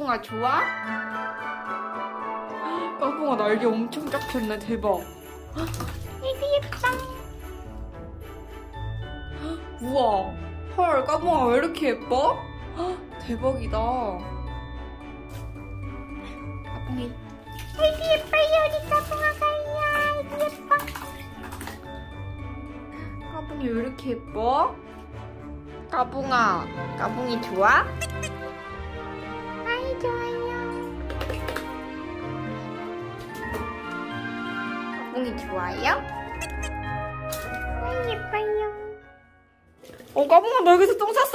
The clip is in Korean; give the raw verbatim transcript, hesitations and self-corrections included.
까붕아 좋아? 까붕아 날개 엄청 쫙 폈네. 대박. 이거 예뻐. 우와. 헐, 까붕아 왜 이렇게 예뻐? 대박이다. 까붕이. 아이고 예뻐요 우리 까붕아가요. 아이고 예뻐. 까붕이 왜 이렇게 예뻐? 까붕아, 까붕이 좋아? 아이 좋아요. 까붕이 좋아요? 아이 예뻐요. 어, 까붕아 너 여기서 똥 쌌어.